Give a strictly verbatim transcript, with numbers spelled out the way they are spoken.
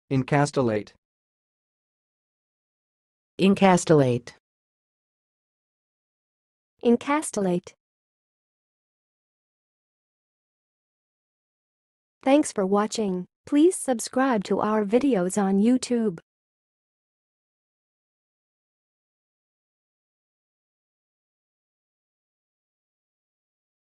incastellate, incastellate, incastellate. Thanks for watching. Please subscribe to our videos on YouTube.